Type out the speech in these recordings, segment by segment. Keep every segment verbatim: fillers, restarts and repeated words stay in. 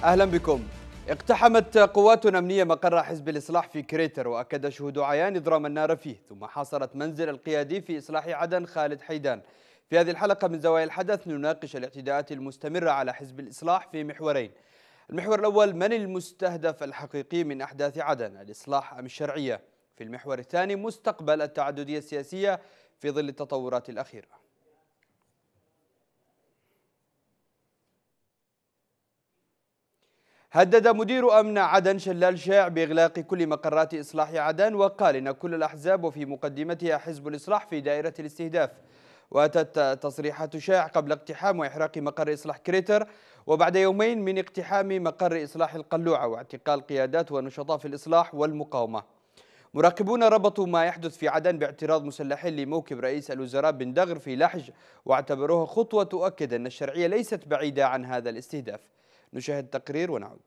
أهلا بكم. اقتحمت قوات أمنية مقر حزب الإصلاح في كريتر، وأكد شهود عيان إضرام النار فيه، ثم حاصرت منزل القيادي في إصلاح عدن خالد حيدان. في هذه الحلقة من زوايا الحدث نناقش الاعتداءات المستمرة على حزب الإصلاح في محورين. المحور الأول: من المستهدف الحقيقي من أحداث عدن، الإصلاح أم الشرعية؟ في المحور الثاني: مستقبل التعددية السياسية في ظل التطورات الأخيرة. هدد مدير أمن عدن شلال شاع بإغلاق كل مقرات إصلاح عدن، وقال إن كل الأحزاب وفي مقدمتها حزب الإصلاح في دائرة الاستهداف. وأتت تصريحات شاع قبل اقتحام وإحراق مقر إصلاح كريتر، وبعد يومين من اقتحام مقر إصلاح القلوعة واعتقال قيادات ونشطاء في الإصلاح والمقاومة. مراقبون ربطوا ما يحدث في عدن باعتراض مسلحين لموكب رئيس الوزراء بن دغر في لحج، واعتبروها خطوة تؤكد أن الشرعية ليست بعيدة عن هذا الاستهداف. نشاهد تقرير ونعود.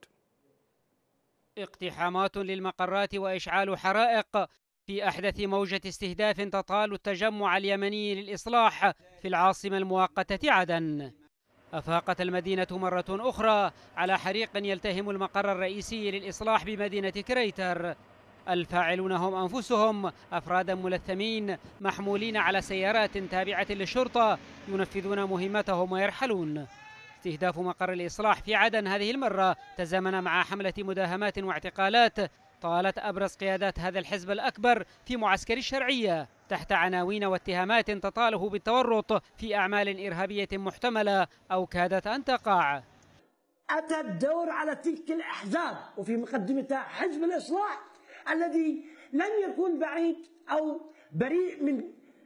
اقتحامات للمقرات وإشعال حرائق في أحدث موجة استهداف تطال التجمع اليمني للإصلاح في العاصمة المؤقتة عدن. أفاقت المدينة مرة أخرى على حريق يلتهم المقر الرئيسي للإصلاح بمدينة كريتر. الفاعلون هم أنفسهم أفرادا ملثمين محمولين على سيارات تابعة للشرطة ينفذون مهمتهم ويرحلون. استهداف مقر الإصلاح في عدن هذه المرة تزامن مع حملة مداهمات واعتقالات طالت أبرز قيادات هذا الحزب الأكبر في معسكر الشرعية تحت عناوين واتهامات تطاله بالتورط في أعمال إرهابية محتملة أو كادت أن تقع. أتى الدور على تلك الأحزاب وفي مقدمتها حزب الإصلاح الذي لم يكن بعيد أو بريء من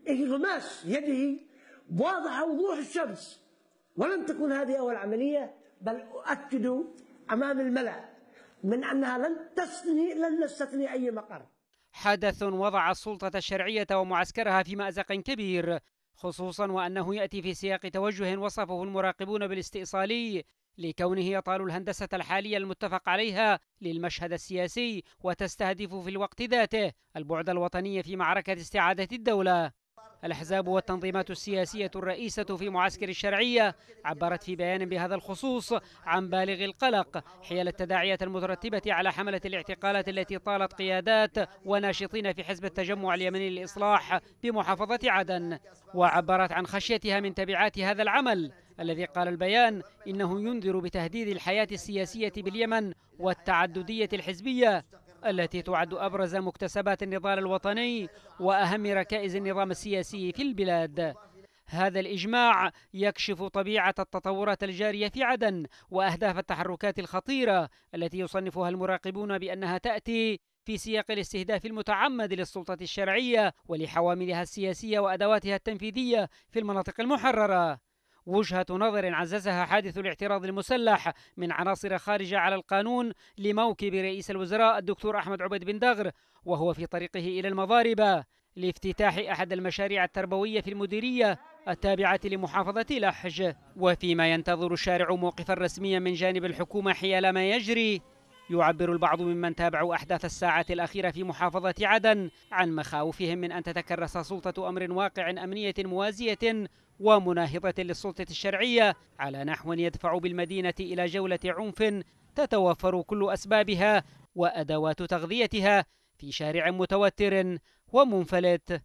انغماس يده واضح وضوح الشمس. ولم تكن هذه أول عملية، بل أؤكد أمام الملأ من أنها لن تستثني لن تستثني أي مقر. حدث وضع السلطة الشرعية ومعسكرها في مأزق كبير، خصوصا وأنه يأتي في سياق توجه وصفه المراقبون بالاستئصالي لكونه يطال الهندسة الحالية المتفق عليها للمشهد السياسي، وتستهدف في الوقت ذاته البعد الوطني في معركة استعادة الدولة. الأحزاب والتنظيمات السياسية الرئيسة في معسكر الشرعية عبرت في بيان بهذا الخصوص عن بالغ القلق حيال التداعيات المترتبة على حملة الاعتقالات التي طالت قيادات وناشطين في حزب التجمع اليمني للإصلاح بمحافظة عدن، وعبرت عن خشيتها من تبعات هذا العمل الذي قال البيان إنه ينذر بتهديد الحياة السياسية باليمن والتعددية الحزبية التي تعد أبرز مكتسبات النضال الوطني وأهم ركائز النظام السياسي في البلاد. هذا الإجماع يكشف طبيعة التطورات الجارية في عدن وأهداف التحركات الخطيرة التي يصنفها المراقبون بأنها تأتي في سياق الاستهداف المتعمد للسلطة الشرعية ولحواملها السياسية وأدواتها التنفيذية في المناطق المحررة. وجهة نظر عززها حادث الاعتراض المسلح من عناصر خارجة على القانون لموكب رئيس الوزراء الدكتور أحمد عبيد بن دغر وهو في طريقه إلى المضاربة لافتتاح أحد المشاريع التربوية في المديرية التابعة لمحافظة لحج، وفيما ينتظر الشارع موقفا رسميا من جانب الحكومة حيال ما يجري. يعبر البعض ممن تابعوا أحداث الساعة الأخيرة في محافظة عدن عن مخاوفهم من أن تتكرس سلطة أمر واقع أمنية موازية ومناهضة للسلطة الشرعية على نحو يدفع بالمدينة إلى جولة عنف تتوفر كل أسبابها وأدوات تغذيتها في شارع متوتر ومنفلت.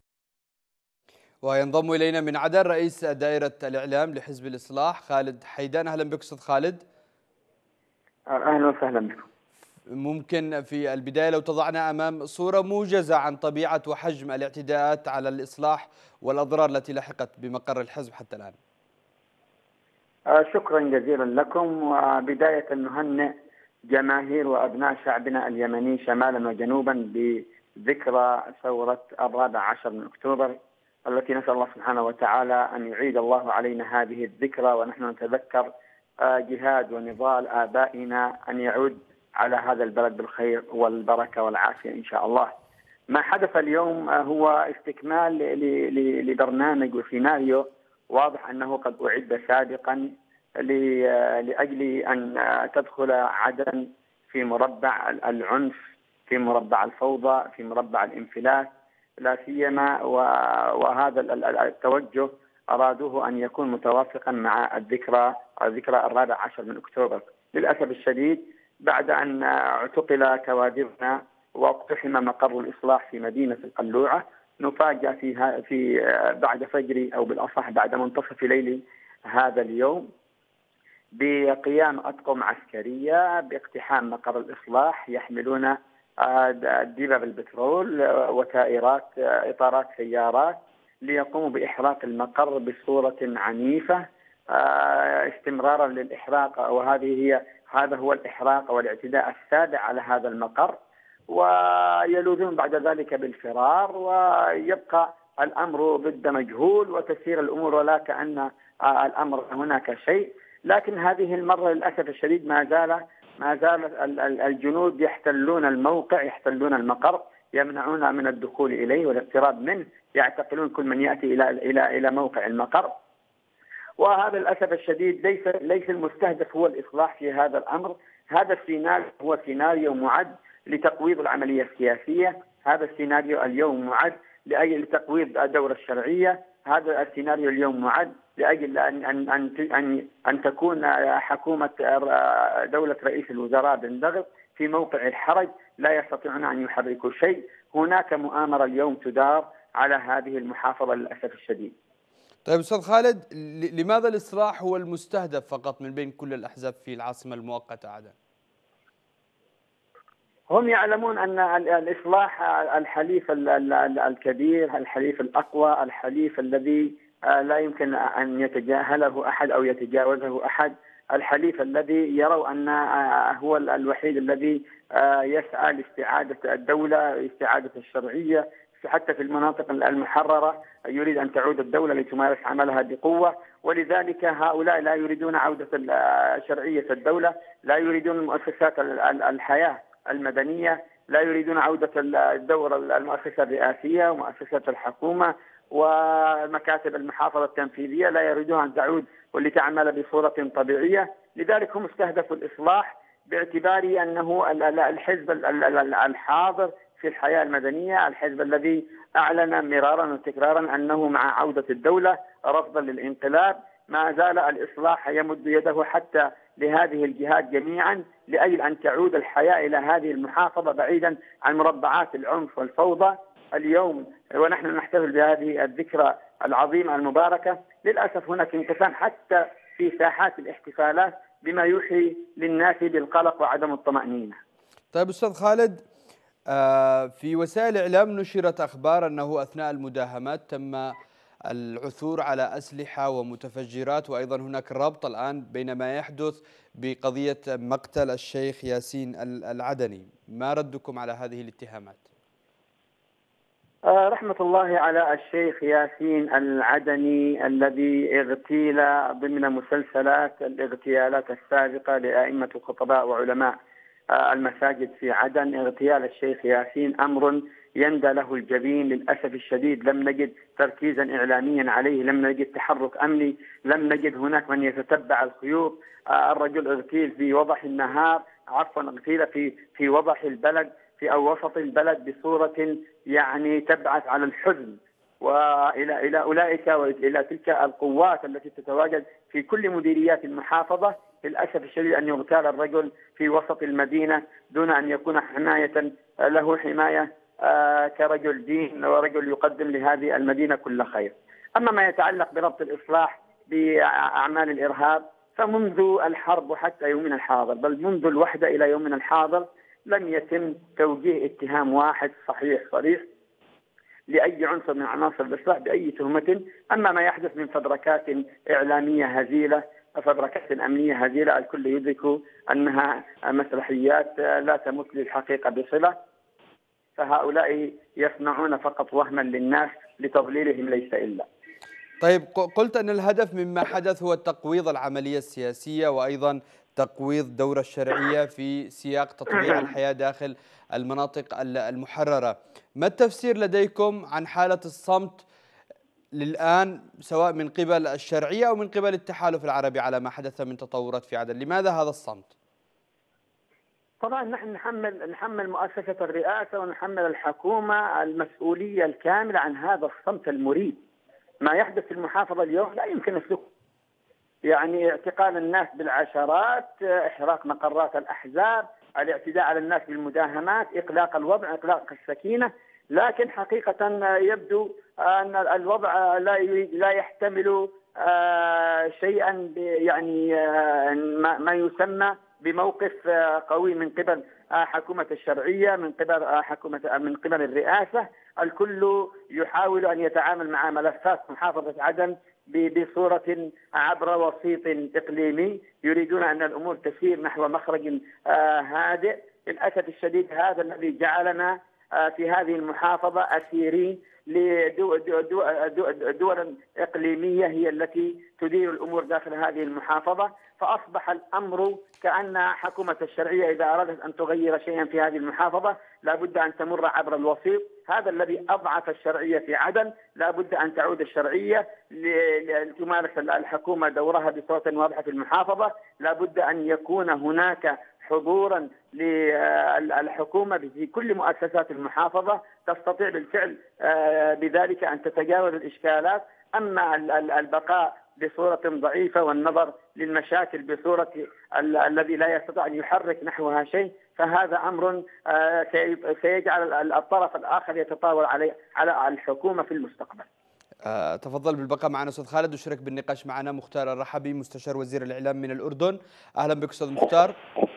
وينضم إلينا من عدن رئيس دائرة الإعلام لحزب الإصلاح خالد حيدان. أهلا بك أستاذ خالد. أهلا وسهلا بكم. ممكن في البداية لو تضعنا أمام صورة موجزة عن طبيعة وحجم الاعتداءات على الإصلاح والأضرار التي لحقت بمقر الحزب حتى الآن. شكرا جزيلا لكم، وبداية نهنئ جماهير وأبناء شعبنا اليمني شمالا وجنوبا بذكرى ثورة الرابع عشر من أكتوبر التي نسأل الله سبحانه وتعالى أن يعيد الله علينا هذه الذكرى ونحن نتذكر جهاد ونضال آبائنا أن يعود على هذا البلد بالخير والبركة والعافية إن شاء الله. ما حدث اليوم هو استكمال لبرنامج وسيناريو واضح أنه قد أعد سابقا لأجل أن تدخل عدن في مربع العنف، في مربع الفوضى، في مربع الانفلات لا سيما، وهذا التوجه أرادوه أن يكون متوافقا مع الذكرى الذكرى الرابع عشر من أكتوبر. للأسف الشديد بعد أن اعتقل كوادرنا واقتحم مقر الإصلاح في مدينة القلوعة، نفاجأ في في بعد فجر أو بالأصح بعد منتصف ليل هذا اليوم بقيام أطقم عسكرية باقتحام مقر الإصلاح يحملون دباب البترول وتائرات إطارات سيارات ليقوموا بإحراق المقر بصورة عنيفة استمرارا للإحراق، وهذه هي هذا هو الإحراق والاعتداء السابع على هذا المقر، ويلوذون بعد ذلك بالفرار ويبقى الأمر ضد مجهول وتسير الأمور ولا كأن الأمر هناك شيء. لكن هذه المرة للأسف الشديد ما زال ما زال الجنود يحتلون الموقع، يحتلون المقر، يمنعون من الدخول إليه والاقتراب منه، يعتقلون كل من يأتي إلى إلى إلى موقع المقر. وهذا للأسف الشديد ليس ليس المستهدف هو الإصلاح في هذا الأمر، هذا السيناريو هو سيناريو معد لتقويض العملية السياسية، هذا السيناريو اليوم معد لأجل تقويض الدورة الشرعية، هذا السيناريو اليوم معد لأجل أن أن أن أن, أن تكون حكومة دولة رئيس الوزراء بن دغب في موقع الحرج، لا يستطيعون أن يحركوا شيء. هناك مؤامرة اليوم تدار على هذه المحافظة للأسف الشديد. طيب أستاذ خالد، لماذا الإصلاح هو المستهدف فقط من بين كل الأحزاب في العاصمة المؤقتة عدن؟ هم يعلمون أن الإصلاح الحليف الكبير، الحليف الأقوى، الحليف الذي لا يمكن أن يتجاهله أحد أو يتجاوزه أحد، الحليف الذي يروا أن هو الوحيد الذي يسعى لاستعادة الدولة، استعادة الشرعية حتى في المناطق المحررة، يريد أن تعود الدولة لتمارس عملها بقوة. ولذلك هؤلاء لا يريدون عودة شرعية الدولة، لا يريدون مؤسسات الحياة المدنية، لا يريدون عودة الدور المؤسسة الرئاسية ومؤسسات الحكومة ومكاتب المحافظة التنفيذية، لا يريدون أن تعود ولتعمل بصورة طبيعية. لذلك هم استهدفوا الإصلاح باعتبار أنه الحزب الحاضر في الحياة المدنية، الحزب الذي أعلن مرارا وتكرارا أنه مع عودة الدولة رفضا للانقلاب. ما زال الإصلاح يمد يده حتى لهذه الجهات جميعا لأجل أن تعود الحياة إلى هذه المحافظة بعيدا عن مربعات العنف والفوضى. اليوم ونحن نحتفل بهذه الذكرى العظيمة المباركة، للأسف هناك انقسام حتى في ساحات الاحتفالات بما يوحي للناس بالقلق وعدم الطمأنينة. طيب أستاذ خالد، في وسائل الإعلام نشرت أخبار أنه أثناء المداهمات تم العثور على أسلحة ومتفجرات، وأيضا هناك ربط الآن بين ما يحدث بقضية مقتل الشيخ ياسين العدني. ما ردكم على هذه الاتهامات؟ رحمة الله على الشيخ ياسين العدني الذي اغتيل ضمن مسلسلات الاغتيالات السابقة لأئمة خطباء وعلماء المساجد في عدن. اغتيال الشيخ ياسين أمر يندى له الجبين، للأسف الشديد لم نجد تركيزا إعلاميا عليه، لم نجد تحرك أمني، لم نجد هناك من يتتبع الخيوط. الرجل اغتيل في وضح النهار، عفوا اغتيل في في وضح البلد، في أو وسط البلد، بصورة يعني تبعث على الحزن وإلى إلى أولئك وإلى تلك القوات التي تتواجد في كل مديريات المحافظة. للأسف الشديد أن يغتال الرجل في وسط المدينة دون أن يكون حماية له، حماية آه كرجل دين ورجل يقدم لهذه المدينة كل خير. أما ما يتعلق بربط الإصلاح بأعمال الإرهاب، فمنذ الحرب وحتى يومنا الحاضر، بل منذ الوحدة إلى يومنا الحاضر، لم يتم توجيه اتهام واحد صحيح صريح لأي عنصر من عناصر الإصلاح بأي تهمة. أما ما يحدث من فبركات إعلامية هزيلة، فبركات أمنية هزيلة، الكل يدرك أنها مسرحيات لا تمت للحقيقة بصلة، فهؤلاء يصنعون فقط وهما للناس لتضليلهم ليس إلا. طيب، قلت أن الهدف مما حدث هو تقويض العملية السياسية وأيضا تقويض الدورة الشرعية في سياق تطبيع الحياة داخل المناطق المحررة. ما التفسير لديكم عن حالة الصمت للآن سواء من قبل الشرعية أو من قبل التحالف العربي على ما حدث من تطورات في عدن؟ لماذا هذا الصمت؟ طبعا نحن نحمل نحمل مؤسسة الرئاسة ونحمل الحكومة المسؤولية الكاملة عن هذا الصمت المريب. ما يحدث في المحافظة اليوم لا يمكن نسلكه يعني اعتقال الناس بالعشرات، إحراق مقرات الأحزاب، الاعتداء على الناس بالمداهمات، إقلاق الوضع، إقلاق السكينة. لكن حقيقة يبدو أن الوضع لا لا يحتمل شيئا يعني ما يسمى بموقف قوي من قبل حكومة الشرعية، من قبل حكومة من قبل الرئاسة. الكل يحاول أن يتعامل مع ملفات محافظة عدن بصورة عبر وسيط إقليمي، يريدون أن الأمور تسير نحو مخرج هادئ. للأسف الشديد هذا الذي جعلنا في هذه المحافظة أسيرين لدول إقليمية هي التي تدير الأمور داخل هذه المحافظة. فأصبح الأمر كأن حكومة الشرعية إذا أرادت أن تغير شيئا في هذه المحافظة لابد أن تمر عبر الوسيط. هذا الذي أضعف الشرعية في عدن. لابد أن تعود الشرعية لتمارس الحكومة دورها بصورة واضحة في المحافظة. لابد أن يكون هناك حضورا للحكومة في كل مؤسسات المحافظة تستطيع بالفعل بذلك أن تتجاوز الإشكالات. أما البقاء بصورة ضعيفة والنظر للمشاكل بصورة الذي لا يستطيع أن يحرك نحوها شيء، فهذا أمر سيجعل الطرف الآخر يتطاول عليه على الحكومة في المستقبل. أه تفضل بالبقاء معنا أستاذ خالد، وشارك بالنقاش معنا مختار الرحبي مستشار وزير الإعلام من الأردن. أهلا بك أستاذ مختار.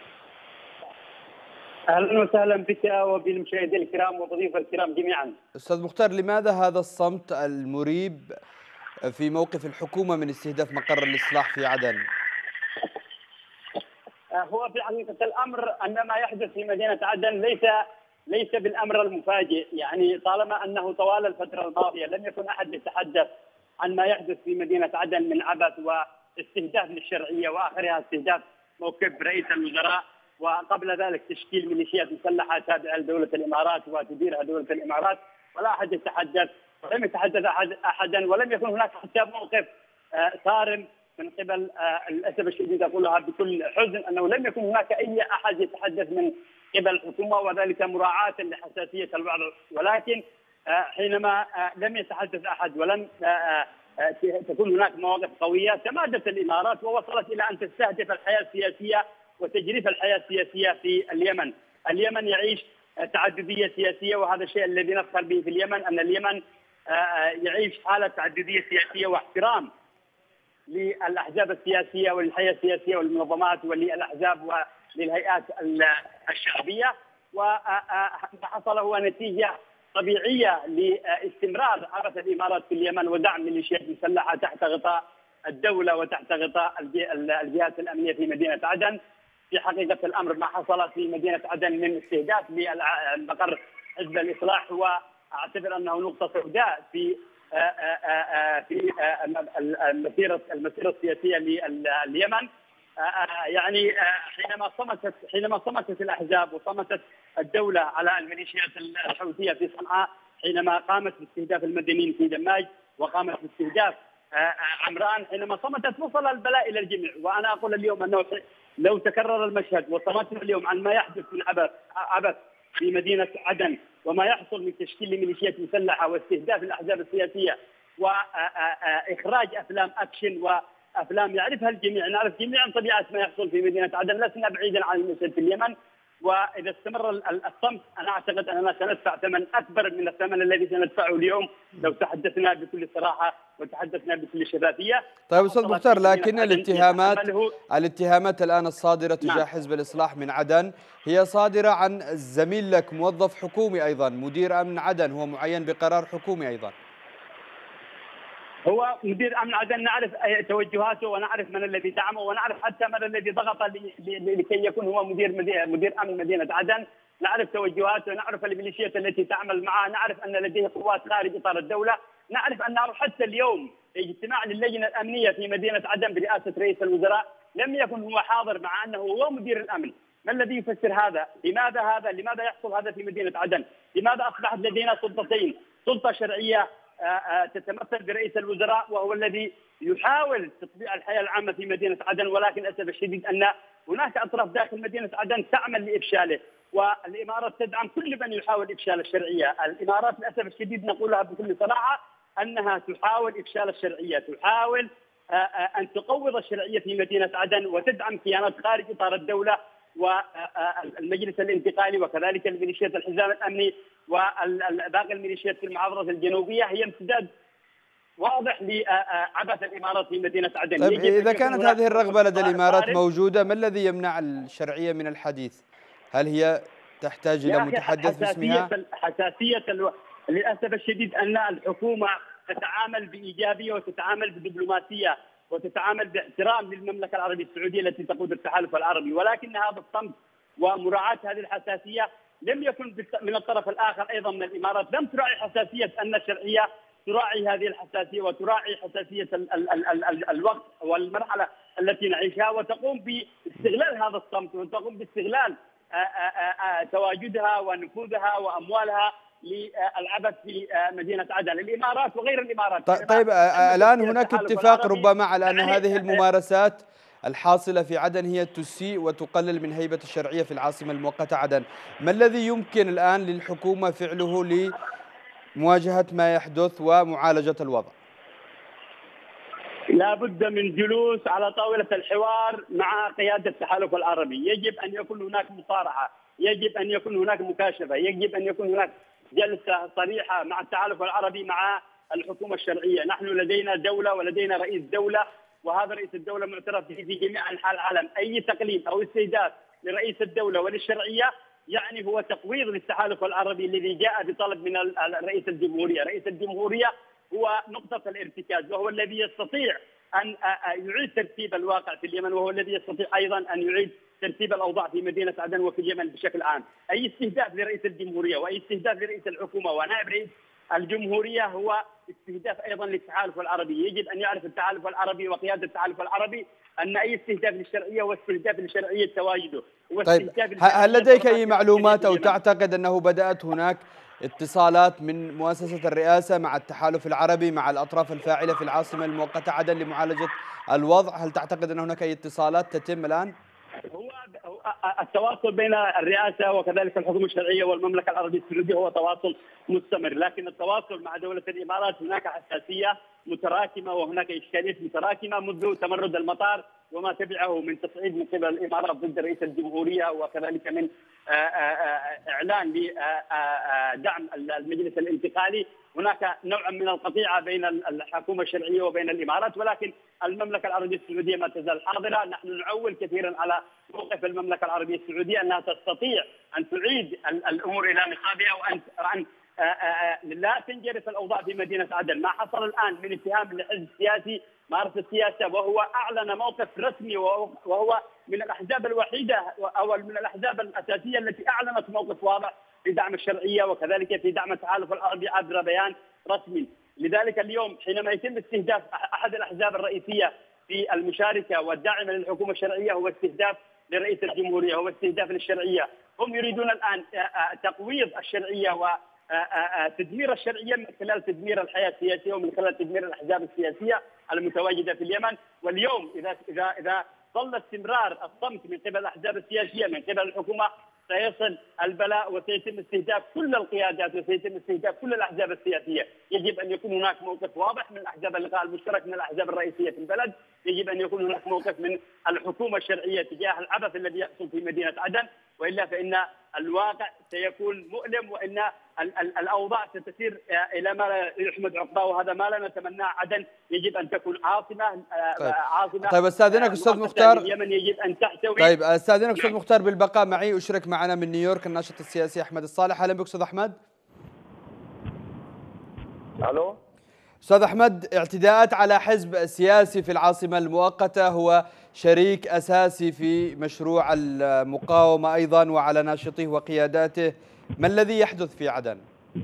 اهلا وسهلا بك وبالمشاهدين الكرام وضيوف الكرام جميعا. استاذ مختار، لماذا هذا الصمت المريب في موقف الحكومه من استهداف مقر الاصلاح في عدن؟ هو في حقيقه الامر ان ما يحدث في مدينه عدن ليس ليس بالامر المفاجئ، يعني طالما انه طوال الفتره الماضيه لم يكن احد يتحدث عن ما يحدث في مدينه عدن من عبث واستهداف للشرعيه واخرها استهداف موقف رئيس الوزراء، وقبل ذلك تشكيل ميليشيات مسلحه تابعه لدوله الامارات وتديرها دوله الامارات، ولا احد يتحدث ولم يتحدث احد احدا ولم يكن هناك حتى موقف صارم من قبل للاسف الشديد اقولها بكل حزن انه لم يكن هناك اي احد يتحدث من قبل الحكومه، وذلك مراعاه لحساسيه الوضع. ولكن حينما لم يتحدث احد ولم تكون هناك مواقف قويه تمادت الامارات ووصلت الى ان تستهدف الحياه السياسيه وتجريف الحياه السياسيه في اليمن. اليمن يعيش تعدديه سياسيه، وهذا الشيء الذي نفخر به في اليمن، ان اليمن يعيش حاله تعدديه سياسيه واحترام للاحزاب السياسيه وللحياه السياسيه والمنظمات وللاحزاب وللهيئات الشعبيه، وما حصل هو نتيجه طبيعيه لاستمرار عبث الامارات في اليمن ودعم ميليشيات مسلحه تحت غطاء الدوله وتحت غطاء الجهات الامنيه في مدينه عدن. في حقيقه الامر ما حصل في مدينه عدن من استهداف لمقر حزب الاصلاح هو اعتبر انه نقطه سوداء في في المسيره المسيره السياسيه لليمن. يعني حينما صمتت حينما صمتت الاحزاب وصمتت الدوله على الميليشيات الحوثيه في صنعاء، حينما قامت باستهداف المدنيين في دماج وقامت باستهداف عمران، حينما صمتت وصل البلاء الى الجميع. وانا اقول اليوم انه لو تكرر المشهد وصمتنا اليوم عن ما يحدث من عبث عبث في مدينه عدن وما يحصل من تشكيل لميليشيات مسلحه واستهداف الاحزاب السياسيه واخراج افلام اكشن وافلام يعرفها الجميع، نعرف جميعا طبيعه ما يحصل في مدينه عدن، لسنا بعيدا عن المشهد في اليمن. واذا استمر الصمت انا اعتقد اننا سندفع ثمن اكبر من الثمن الذي سندفعه اليوم لو تحدثنا بكل صراحه وتحدثنا بكل شفافيه. طيب استاذ مختار، لكن الاتهامات الاتهامات الان الصادره تجاه نعم. حزب الاصلاح من عدن هي صادره عن زميل لك موظف حكومي ايضا، مدير امن عدن، هو معين بقرار حكومي ايضا. هو مدير امن عدن نعرف توجهاته ونعرف من الذي دعمه ونعرف حتى من الذي ضغط لكي يكون هو مدير مدير امن مدينه عدن، نعرف توجهاته، نعرف الميليشيات التي تعمل معه، نعرف ان لديه قوات خارج اطار الدوله، نعرف انه حتى اليوم اجتماع للجنه الامنيه في مدينه عدن برئاسه رئيس الوزراء لم يكن هو حاضر مع انه هو مدير الامن. ما الذي يفسر هذا؟ لماذا هذا؟ لماذا يحصل هذا في مدينه عدن؟ لماذا اصبحت لدينا سلطتين، سلطه شرعيه تتمثل برئيس الوزراء وهو الذي يحاول تطبيق الحياه العامه في مدينه عدن، ولكن للاسف الشديد ان هناك اطراف داخل مدينه عدن تعمل لافشاله، والامارات تدعم كل من يحاول افشال الشرعيه. الامارات للاسف الشديد نقولها بكل صراحه انها تحاول افشال الشرعيه، تحاول أن تقوض الشرعية في مدينة عدن وتدعم كيانات خارج إطار الدولة والمجلس الانتقالي وكذلك الميليشيات الحزام الأمني وباقي الميليشيات في المحافظة الجنوبية، هي امتداد واضح لعبث الإمارات في مدينة عدن. طيب إذا كانت هذه الرغبة لدى الإمارات موجودة، ما الذي يمنع الشرعية من الحديث؟ هل هي تحتاج إلى متحدث باسمها؟ حساسية الو... للأسف الشديد أن الحكومة تتعامل بإيجابية وتتعامل بدبلوماسية وتتعامل باحترام للمملكة العربية السعودية التي تقود التحالف العربي، ولكن هذا الصمت ومراعاة هذه الحساسية لم يكن من الطرف الآخر أيضا من الإمارات، لم تراعي حساسية أن الشرعية تراعي هذه الحساسية وتراعي حساسية ال ال ال ال الوقت والمرحلة التي نعيشها، وتقوم باستغلال هذا الصمت وتقوم باستغلال تواجدها ونفوذها وأموالها للعبث في مدينة عدن. الإمارات وغير الإمارات. طيب الآن هناك اتفاق ربما على أن هذه الممارسات الحاصلة في عدن هي تسيء وتقلل من هيبة الشرعية في العاصمة المؤقتة عدن. ما الذي يمكن الآن للحكومة فعله لمواجهة ما يحدث ومعالجة الوضع؟ لا بد من جلوس على طاولة الحوار مع قيادة التحالف العربي، يجب أن يكون هناك مصارحة، يجب أن يكون هناك مكاشفة، يجب أن يكون هناك جلسة صريحة مع التحالف العربي مع الحكومة الشرعية. نحن لدينا دولة ولدينا رئيس دولة، وهذا رئيس الدولة معترف به في جميع أنحاء العالم. أي تقليد أو استهداف لرئيس الدولة وللشرعية يعني هو تقويض للتحالف العربي الذي جاء بطلب من رئيس الجمهورية. رئيس الجمهورية هو نقطة الارتكاز، وهو الذي يستطيع أن يعيد ترتيب الواقع في اليمن، وهو الذي يستطيع أيضا أن يعيد ترتيب الأوضاع في مدينة عدن وفي اليمن بشكل عام. أي استهداف لرئيس الجمهورية وأي استهداف لرئيس الحكومة ونائب رئيس الجمهورية هو استهداف أيضا للتحالف العربي. يجب أن يعرف التحالف العربي وقيادة التحالف العربي أن أي استهداف للشرعية هو استهداف لشرعية تواجده. طيب هل لديك أي معلومات أو تعتقد أنه بدأت هناك اتصالات من مؤسسة الرئاسة مع التحالف العربي مع الأطراف الفاعلة في العاصمة المؤقتة عدن لمعالجة الوضع؟ هل تعتقد أن هناك أي اتصالات تتم الآن؟ هو التواصل بين الرئاسة وكذلك الحكومة الشرعية والمملكة العربية السعودية هو تواصل مستمر، لكن التواصل مع دولة الإمارات هناك حساسية متراكمة وهناك إشكاليات متراكمة منذ تمرد المطار وما تبعه من تصعيد من قبل الإمارات ضد رئيس الجمهورية، وكذلك من إعلان بدعم المجلس الانتقالي. هناك نوع من القطيعة بين الحكومة الشرعية وبين الإمارات، ولكن المملكة العربية السعودية ما تزال حاضرة. نحن نعول كثيرا على موقف المملكة العربية السعودية أنها تستطيع أن تعيد الأمور إلى نصابها وأن لا تنجرف الأوضاع في مدينة عدن. ما حصل الآن من اتهام لحزب سياسي مارس السياسة وهو أعلن موقف رسمي وهو من الأحزاب الوحيدة أو من الأحزاب الأساسية التي أعلنت موقف واضح في دعم الشرعية وكذلك في دعم التحالف العربي عبر بيان رسمي. لذلك اليوم حينما يتم استهداف أحد الأحزاب الرئيسية في المشاركة والداعمة للحكومة الشرعية هو استهداف لرئيس الجمهورية، هو استهداف للشرعية. هم يريدون الآن تقويض الشرعية وتدمير الشرعية من خلال تدمير الحياة السياسية ومن خلال تدمير الأحزاب السياسية المتواجدة في اليمن. واليوم إذا إذا إذا ظل استمرار الصمت من قبل الأحزاب السياسية من قبل الحكومة سيصل البلاء وسيتم استهداف كل القيادات وسيتم استهداف كل الأحزاب السياسية. يجب أن يكون هناك موقف واضح من أحزاب اللقاء المشترك من الأحزاب الرئيسية في البلد، يجب أن يكون هناك موقف من الحكومة الشرعية تجاه العبث الذي يحصل في مدينة عدن، وإلا فإن الواقع سيكون مؤلم وإن الأوضاع ستسير إلى ما لا يحمد عقباه، وهذا ما لا نتمناه. عدن يجب أن تكون عاصمة طيب. عاصمة طيب استاذنك استاذ مختار. اليمن يجب أن تحتوي. طيب استاذنك استاذ مختار بالبقاء معي. أشرك معنا من نيويورك الناشط السياسي أحمد الصالح. أهلا بك أستاذ أحمد. الو أستاذ أحمد، اعتداءات على حزب سياسي في العاصمة المؤقتة هو شريك أساسي في مشروع المقاومة أيضا وعلى ناشطيه وقياداته، ما الذي يحدث في عدن؟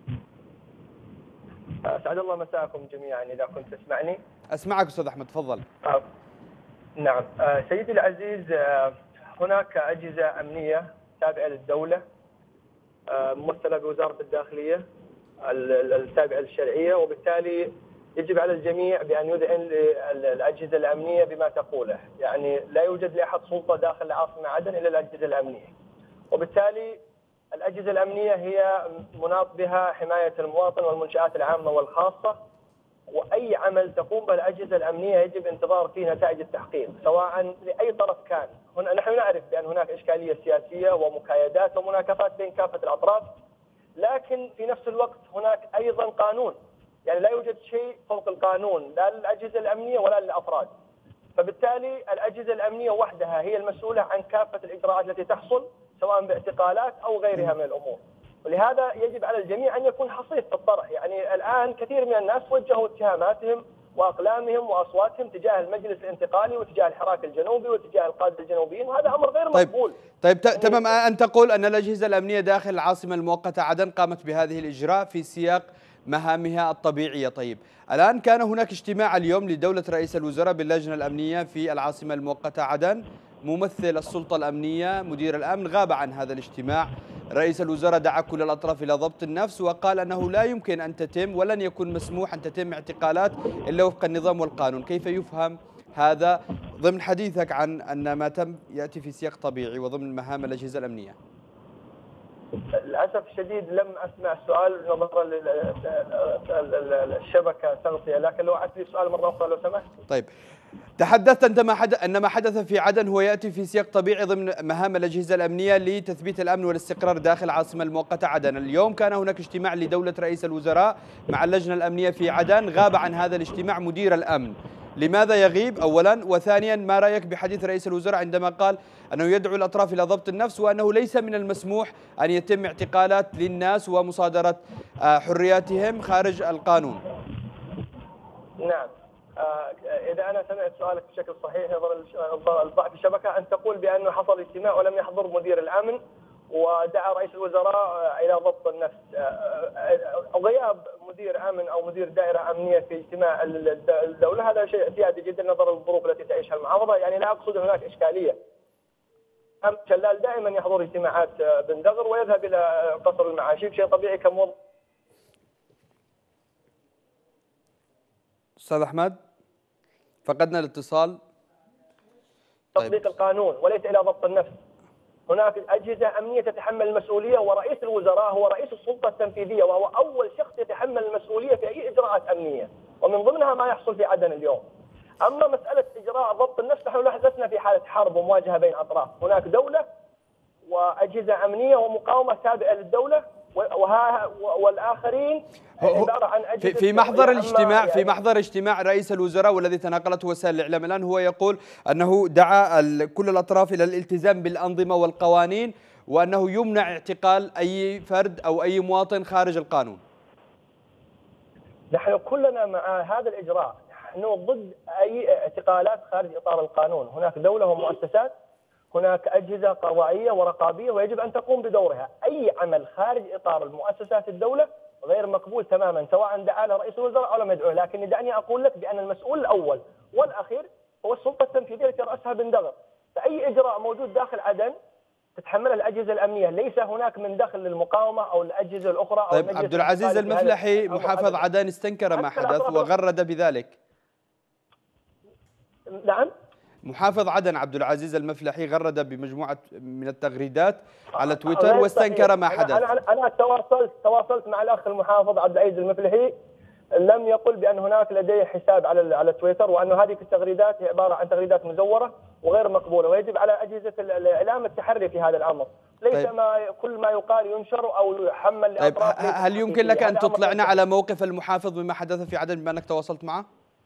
أسعد الله مساءكم جميعا. إذا كنت تسمعني. أسمعك أستاذ أحمد، تفضل. آه. نعم آه سيدي العزيز، آه هناك أجهزة أمنية تابعة للدولة آه ممثلة بوزارة الداخلية التابعة للشرعية، وبالتالي يجب على الجميع بأن يذعن للأجهزة الأمنية بما تقوله. يعني لا يوجد لأحد سلطة داخل العاصمة عدن إلا الأجهزة الأمنية، وبالتالي الأجهزة الأمنية هي مناط بها حماية المواطن والمنشآت العامة والخاصة. وأي عمل تقوم به الأجهزة الأمنية يجب انتظار فيه نتائج التحقيق سواء لأي طرف كان. هنا نحن نعرف بأن هناك إشكالية سياسية ومكايدات ومناكفات بين كافة الأطراف، لكن في نفس الوقت هناك أيضا قانون، يعني لا يوجد شيء فوق القانون لا للأجهزة الأمنية ولا للأفراد. فبالتالي الأجهزة الأمنية وحدها هي المسؤولة عن كافة الإجراءات التي تحصل سواء باعتقالات أو غيرها من الأمور، ولهذا يجب على الجميع أن يكون حصيف في الطرح. يعني الآن كثير من الناس وجهوا اتهاماتهم وأقلامهم وأصواتهم تجاه المجلس الانتقالي وتجاه الحراك الجنوبي وتجاه القادة الجنوبيين، وهذا أمر غير طيب مقبول. طيب يعني تمام. أن تقول أن الأجهزة الأمنية داخل العاصمة المؤقتة عدن قامت بهذه الإجراء في سياق مهامها الطبيعية. طيب الآن كان هناك اجتماع اليوم لدولة رئيس الوزراء باللجنة الأمنية في العاصمة المؤقتة عدن، ممثل السلطة الأمنية مدير الأمن غاب عن هذا الاجتماع. رئيس الوزراء دعا كل الأطراف إلى ضبط النفس وقال أنه لا يمكن أن تتم ولن يكون مسموح أن تتم اعتقالات إلا وفق النظام والقانون. كيف يفهم هذا ضمن حديثك عن أن ما تم يأتي في سياق طبيعي وضمن مهام الأجهزة الأمنية؟ للأسف الشديد لم أسمع السؤال نظرا للشبكة تغطية، لكن لو أعطي السؤال مرة أخرى لو سمحت. طيب تحدثت أنت ما حدث أن ما حدث في عدن هو يأتي في سياق طبيعي ضمن مهام الأجهزة الأمنية لتثبيت الأمن والاستقرار داخل العاصمة المؤقتة عدن. اليوم كان هناك اجتماع لدولة رئيس الوزراء مع اللجنة الأمنية في عدن، غاب عن هذا الاجتماع مدير الأمن. لماذا يغيب أولا؟ وثانيا ما رأيك بحديث رئيس الوزراء عندما قال أنه يدعو الأطراف إلى ضبط النفس وأنه ليس من المسموح أن يتم اعتقالات للناس ومصادرة حرياتهم خارج القانون؟ نعم، إذا أنا سمعت سؤالك بشكل صحيح نظرا لضعف الشبكة، أن تقول بأنه حصل اجتماع ولم يحضر مدير الأمن ودعا رئيس الوزراء إلى ضبط النفس. غياب مدير أمن أو مدير دائرة أمنية في اجتماع الدولة هذا شيء اعتيادي جدا نظرا للظروف التي تعيشها المحافظة، يعني لا أقصد هناك إشكالية. أم شلال دائما يحضر اجتماعات بن دغر ويذهب إلى قصر المعاشي، شيء طبيعي كموظف. أستاذ أحمد فقدنا الاتصال. تطبيق طيب. القانون وليس إلى ضبط النفس. هناك أجهزة أمنية تتحمل المسؤولية، ورئيس الوزراء هو رئيس السلطة التنفيذية وهو أول شخص يتحمل المسؤولية في أي إجراءات أمنية، ومن ضمنها ما يحصل في عدن اليوم. أما مسألة إجراء ضبط النفس نحن لسنا في حالة حرب ومواجهة بين أطراف، هناك دولة وأجهزة أمنية ومقاومة تابعة للدولة والآخرين عبارة عن أجهزة. في محضر الاجتماع في محضر اجتماع رئيس الوزراء والذي تناقلته وسائل الإعلام الآن هو يقول أنه دعا كل الأطراف إلى الالتزام بالأنظمة والقوانين وأنه يمنع اعتقال أي فرد أو أي مواطن خارج القانون. نحن كلنا مع هذا الإجراء، نحن ضد أي اعتقالات خارج إطار القانون. هناك دولة ومؤسسات، هناك أجهزة قضائية ورقابية ويجب أن تقوم بدورها. أي عمل خارج إطار المؤسسات الدولة غير مقبول تماما، سواء دعا له رئيس الوزراء أو لم يدعوه. لكن دعني أقول لك بأن المسؤول الأول والأخير هو السلطة التنفيذية التي رأسها بن دغر. فأي إجراء موجود داخل عدن تتحملها الأجهزة الأمنية، ليس هناك من دخل للمقاومة أو الأجهزة الأخرى أو طيب عبد العزيز المفلحي محافظ عدن استنكر ما حدث وغرد بذلك. نعم، محافظ عدن عبد العزيز المفلحي غرد بمجموعة من التغريدات على تويتر واستنكر ما حدث. أنا أنا أنا تواصلت تواصلت مع الأخ المحافظ عبد العزيز المفلحي، لم يقل بأن هناك لديه حساب على على تويتر، وأن هذه التغريدات هي عبارة عن تغريدات مزورة وغير مقبولة، ويجب على أجهزة الإعلام التحري في هذا الأمر. ليس طيب. ما كل ما يقال ينشر أو يحمل لأطراف. طيب هل يمكن لك أن تطلعنا على موقف المحافظ بما حدث في عدن بما أنك تواصلت معه؟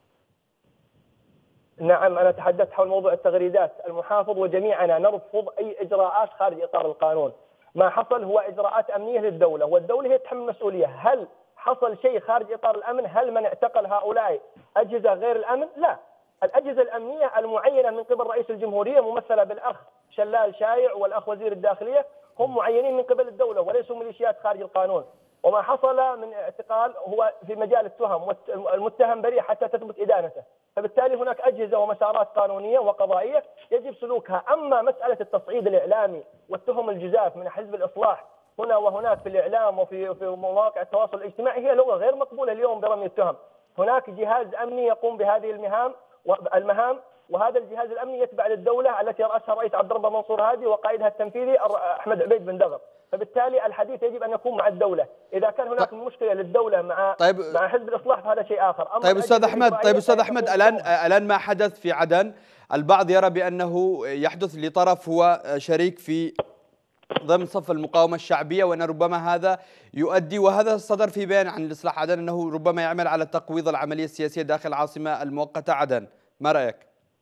نعم، أنا تحدثت حول موضوع التغريدات. المحافظ وجميعنا نرفض أي إجراءات خارج إطار القانون. ما حصل هو إجراءات أمنية للدولة، والدولة هي تحمل المسؤولية. هل حصل شيء خارج إطار الأمن؟ هل من اعتقل هؤلاء أجهزة غير الأمن؟ لا، الأجهزة الأمنية المعينة من قبل رئيس الجمهورية ممثلة بالأخ شلال شايع والأخ وزير الداخلية هم معينين من قبل الدولة وليسوا ميليشيات خارج القانون. وما حصل من اعتقال هو في مجال التهم، المتهم بريء حتى تثبت إدانته. فبالتالي هناك أجهزة ومسارات قانونية وقضائية يجب سلوكها. أما مسألة التصعيد الإعلامي والتهم الجزاف من حزب الإصلاح هنا وهناك في الإعلام وفي في مواقع التواصل الاجتماعي هي لغة غير مقبولة اليوم برمي التهم. هناك جهاز أمني يقوم بهذه المهام المهام وهذا الجهاز الامني يتبع للدوله التي راسها الرئيس عبد الرب منصور هادي وقائدها التنفيذي احمد عبيد بن دغر، فبالتالي الحديث يجب ان يكون مع الدوله، اذا كان هناك طيب مشكله للدوله مع طيب مع حزب الاصلاح فهذا شيء اخر. طيب استاذ احمد طيب استاذ احمد الان الان ما حدث في عدن، البعض يرى بانه يحدث لطرف هو شريك في ضمن صف المقاومة الشعبية، وأن ربما هذا يؤدي، وهذا صدر في بيان عن الإصلاح عدن، أنه ربما يعمل على تقويض العملية السياسية داخل العاصمة المؤقتة عدن. ما رأيك؟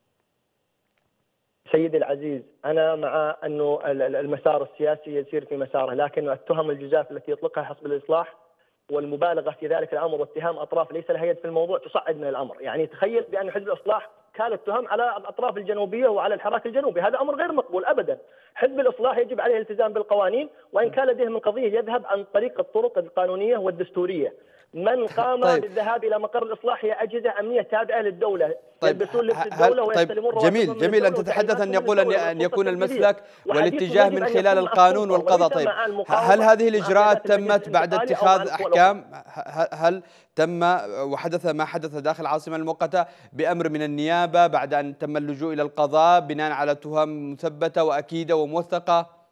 سيدي العزيز، أنا مع أنه المسار السياسي يسير في مساره، لكن التهم الجزاف التي يطلقها حزب الإصلاح والمبالغة في ذلك الأمر واتهام أطراف ليس لها يد في الموضوع تصعد من الأمر. يعني تخيل بأن حزب الإصلاح كان التهم على الأطراف الجنوبية وعلى الحراك الجنوبي، هذا أمر غير مقبول أبدا. حزب الإصلاح يجب عليه الالتزام بالقوانين، وإن كان لديه من قضية يذهب عن طريق الطرق القانونية والدستورية. من قام طيب بالذهاب إلى مقر الإصلاح هي أجهزة أمنية تابعة للدولة، طيب يلبسون لبس الدولة ويستلمون طيب جميل جميل أن تتحدث أن يقول أن أن يكون المسلك والاتجاه من خلال القانون والقضاء. طيب هل هذه الإجراءات تمت بعد اتخاذ أحكام؟ هل تم وحدث ما حدث داخل العاصمة المؤقتة بأمر من النيابة بعد أن تم اللجوء إلى القضاء بناء على تهم مثبتة وأكيدة وموثقة؟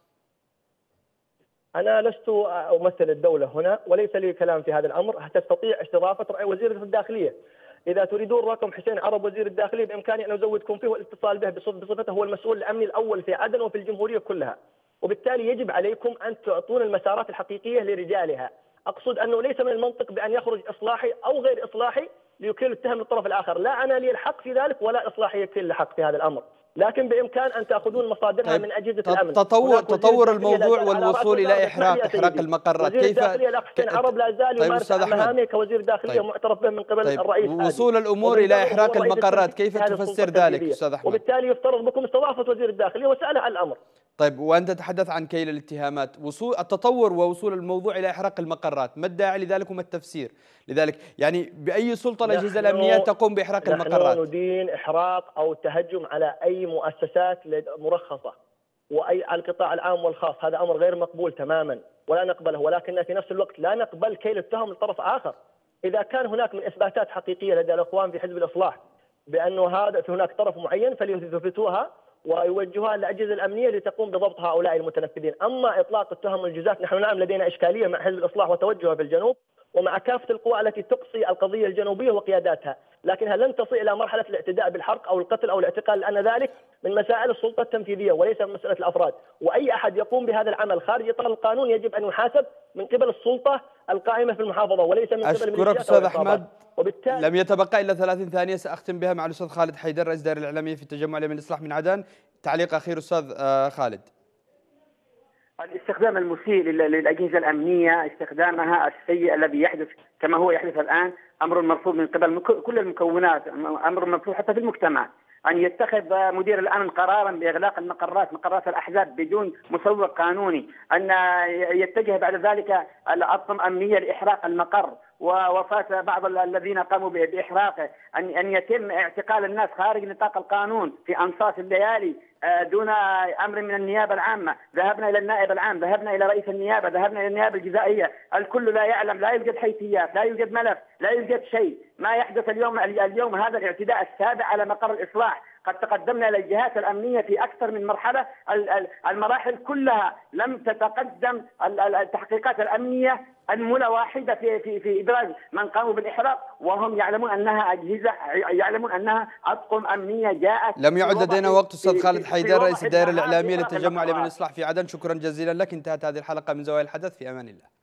أنا لست أمثل الدولة هنا وليس لي كلام في هذا الأمر. تستطيع استضافة وزير الداخلية، إذا تريدون رقم حسين عرب وزير الداخلية بإمكاني أن أزودكم فيه والاتصال به بصفته هو المسؤول الأمني الأول في عدن وفي الجمهورية كلها، وبالتالي يجب عليكم أن تعطون المسارات الحقيقية لرجالها. أقصد أنه ليس من المنطق بأن يخرج إصلاحي أو غير إصلاحي ليكيل التهم للطرف الآخر، لا أنا لي الحق في ذلك ولا إصلاحي يكيل الحق في هذا الأمر، لكن بإمكان أن تأخذون مصادرها طيب من أجهزة الأمن. تطور تطور الموضوع والوصول إلى إحراق إحراق المقرات، كيف وزير الداخلية الأخ حسين عرب لا زال يمارس مهامه كوزير داخلية طيب معترف به من قبل طيب الرئيس. وصول الأمور إلى إحراق المقرات كيف تفسر ذلك أستاذ أحمد؟ وبالتالي يفترض بكم استضافة وزير الداخلية وسأله عن الأمر. طيب وأنت تتحدث عن كيل الاتهامات، وصول التطور ووصول الموضوع إلى إحراق المقرات، ما الداعي لذلك وما التفسير لذلك؟ يعني بأي سلطة الأجهزة الأمنية تقوم بإحراق المقرات؟ نحن ندين إحراق أو التهجم على أي مؤسسات مرخصة وأي على القطاع العام والخاص، هذا أمر غير مقبول تماما ولا نقبله، ولكن في نفس الوقت لا نقبل كيل التهم لطرف آخر. إذا كان هناك من إثباتات حقيقية لدى الإخوان في حزب الإصلاح بأنه هذا في هناك طرف معين فليثبتوها ويوجهوها للأجهزة الأمنية لتقوم بضبط هؤلاء المتنفذين. أما إطلاق التهم الجزاف، نحن نعم لدينا إشكالية مع حزب الإصلاح وتوجهه في الجنوب ومع كافة القوى التي تقصي القضية الجنوبية وقياداتها، لكنها لن تصل إلى مرحلة الاعتداء بالحرق أو القتل أو الاعتقال، لأن ذلك من مسائل السلطة التنفيذية وليس من مسألة الأفراد، وأي أحد يقوم بهذا العمل خارج إطار القانون يجب أن يحاسب من قبل السلطة القائمة في المحافظة وليس من قبل الميليشيات. أشكرك أستاذ أحمد، وبالتالي لم يتبقى إلا ثلاثين ثانية سأختم بها مع الأستاذ خالد حيدر رئيس دائرة الإعلامية في التجمع اليمني للإصلاح من عدن. تعليق أخير أستاذ خالد. الاستخدام المسيء للأجهزة الأمنية، استخدامها السيء الذي يحدث كما هو يحدث الآن، أمر مرفوض من قبل كل المكونات، أمر مرفوض حتى في المجتمع. أن يتخذ مدير الأمن قرارا بإغلاق المقرات مقرات الأحزاب بدون مسوغ قانوني، أن يتجه بعد ذلك الأطقم أمنية لإحراق المقر ووفاة بعض الذين قاموا بإحراقه، أن أن يتم اعتقال الناس خارج نطاق القانون في أنصاص الليالي دون أمر من النيابة العامة. ذهبنا إلى النائب العام، ذهبنا إلى رئيس النيابة، ذهبنا إلى النيابة الجزائية، الكل لا يعلم، لا يوجد حيثيات، لا يوجد ملف، لا يوجد شيء. ما يحدث اليوم اليوم هذا الاعتداء السابع على مقر الإصلاح. قد تقدمنا إلى الجهات الأمنية في أكثر من مرحلة، المراحل كلها لم تتقدم التحقيقات الأمنية أنملة واحدة في في في إدراج من قاموا بالإحراق، وهم يعلمون أنها أجهزة، يعلمون أنها أطقم أمنية جاءت. لم يعد لدينا وقت. أستاذ خالد حيدر رئيس الدائرة الإعلامية للتجمع اليمني للإصلاح في عدن، شكرا جزيلا لك. انتهت هذه الحلقة من زوايا الحدث، في أمان الله.